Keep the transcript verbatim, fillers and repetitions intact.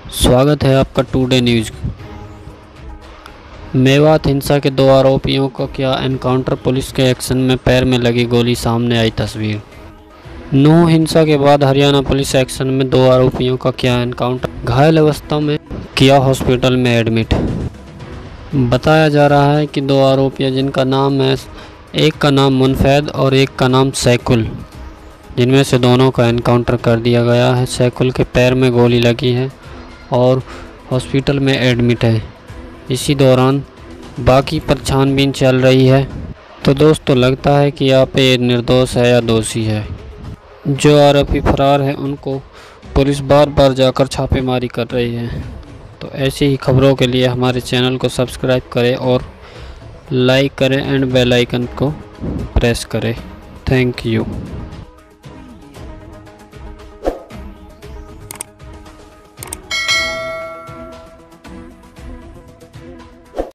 स्वागत है आपका टुडे न्यूज़। मेवात हिंसा के दो आरोपियों का किया एनकाउंटर, पुलिस के एक्शन में पैर में लगी गोली, सामने आई तस्वीर। नूंह हिंसा के बाद हरियाणा पुलिस एक्शन में दो आरोपियों का किया एनकाउंटर, घायल अवस्था में किया हॉस्पिटल में एडमिट। बताया जा रहा है कि दो आरोपी जिनका नाम है, एक का नाम मुनफैद और एक का नाम सैकुल, जिनमें से दोनों का एनकाउंटर कर दिया गया है। सैकुल के पैर में गोली लगी है और हॉस्पिटल में एडमिट है। इसी दौरान बाकी पर छानबीन चल रही है। तो दोस्तों, लगता है कि यहाँ पे निर्दोष है या दोषी है। जो आरोपी फरार है उनको पुलिस बार बार जाकर छापेमारी कर रही है। तो ऐसी ही खबरों के लिए हमारे चैनल को सब्सक्राइब करें और लाइक करें एंड बेल आइकन को प्रेस करें। Thank you.